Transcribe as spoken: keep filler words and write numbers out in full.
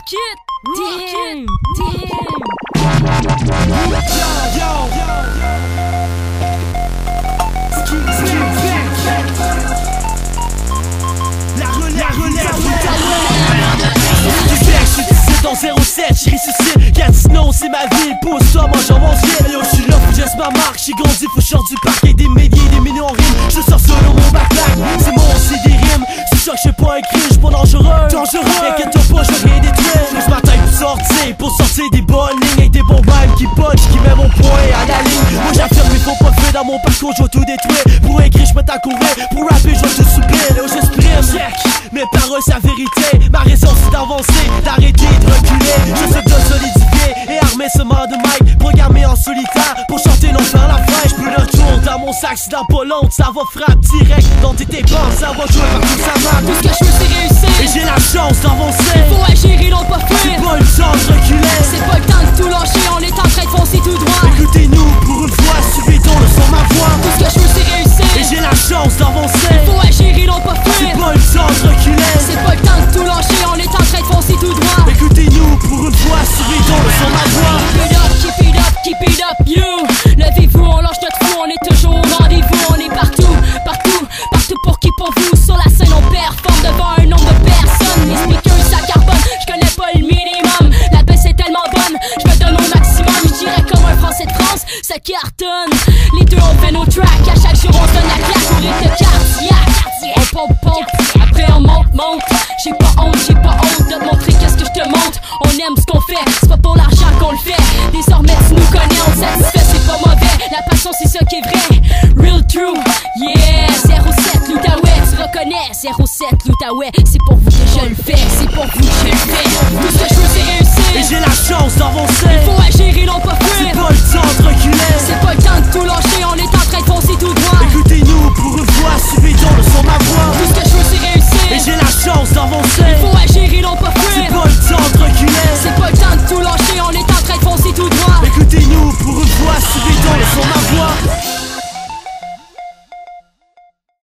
Rock it! Damn! Damn! Yo, yo, yo, La relève, la relève, je suis dix-sept dans zéro sept, j'y ressuscite. Gatineau, c'est ma vie, pousse-toi, moi j'avance vite. Yo, j'suis là, faut que j'aisse ma marque, j'suis grandi, faut que j'sorte du parc. Avec des milliers, des millions en rimes, je sors solo mon backpack. C'est mon, c'est des rimes, c'est sûr que j'fais pas un cri, j'suis pas dangereux. Dangereux, inquiète-toi pas, j'vais rien détruire. J'lève ma tête pour sortir, pour sortir des bonnes lignes. Avec des bons vibes qui punch, qui met mon point à la ligne. Moi j'affirme, il faut pas faire dans mon parcours, j'vais tout détruire. Pour écrire, j'mets à courir, pour rapper, j'vais tout subir. Yo, j'exprime, check, mes paroles, c'est la vérité. Ma raison c'est d'avancer, d'arrêter de reculer. Je sais de solidifier et armer ce man de mic. Programmé en solitaire pour chanter non faire la fraîche. Plus de tour dans mon sac, c'est dans pas long. Ça va frapper direct dans tes dépenses. Ça va jouer partout, ça va. Tout ce que je veux c'est réussir. Et j'ai la chance d'avancer. Faut agir et non pas C'est fuir. pas une chance de reculer. C'est pas le temps de tout lâcher, on est en train de foncer tout droit. Écoutez-nous pour une fois, suivez-donc le son ma voix. Tout ce que je veux c'est réussir. Et j'ai la chance d'avancer. Faut agir et non pas C'est fuir. pas une chance de reculer. C'est pas le temps de tout lâcher, on est en train de foncer tout droit. Écoutez-nous pour une fois, suivez-donc le son ma voix. Keep it up, keep it up, keep it up, you. Levez-vous, on lâche notre fou, on est toujours au rendez-vous. On est partout, partout, partout pour qui pour vous. Sur la scène on performe devant un nombre de personnes. Les speakers ça carbone, je connais pas le minimum. La baisse est tellement bonne, je me donne au maximum. Je dirais comme un français de France, ça cartonne. Les deux on fait nos tracks, à chaque jour on se donne la claque. On rythme cardiaque, on pompe, pompe, après on monte, monte. J'ai pas honte, j'ai pas honte de te montrer qu'est-ce que je te montre. On aime ce qu'on fait, c'est pas pour l'argent qu'on le fait. Désormais tu nous connais, on te satisfait, c'est pas mauvais. La passion c'est ça qui est vrai, real true, yeah. Zéro sept l'Outaouais, tu reconnais. Zéro sept l'Outaouais, c'est pour vous que je le fais. C'est pour vous que je le fais. Tout ce que je veux